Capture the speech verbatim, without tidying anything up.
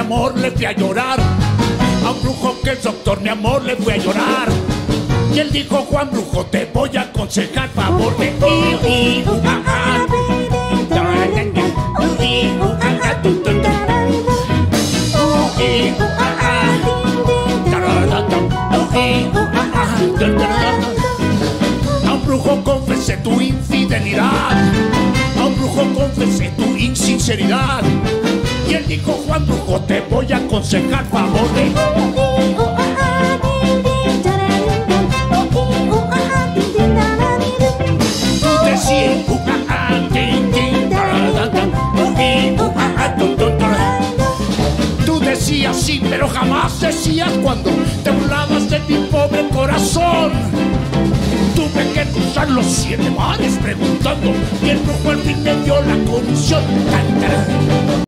amor le fui a llorar. A un brujo que es doctor, mi amor, le fui a llorar. Y él dijo: Juan Brujo, te voy a aconsejar, favor de i, i, u, a, a. I, u, a, a, tu, tu, tu. I, u, a, a. I, u, a, a. A un brujo confesé tu infidelidad. A un brujo confesé tu insinceridad. Y él dijo: Juan Brujo, te voy a aconsejar, favor de tú decías, tú decías sí, pero jamás decías cuando te burlabas de mi pobre corazón. Tuve que cruzar los siete mares preguntando, y el brujo al fin me dio la comisión.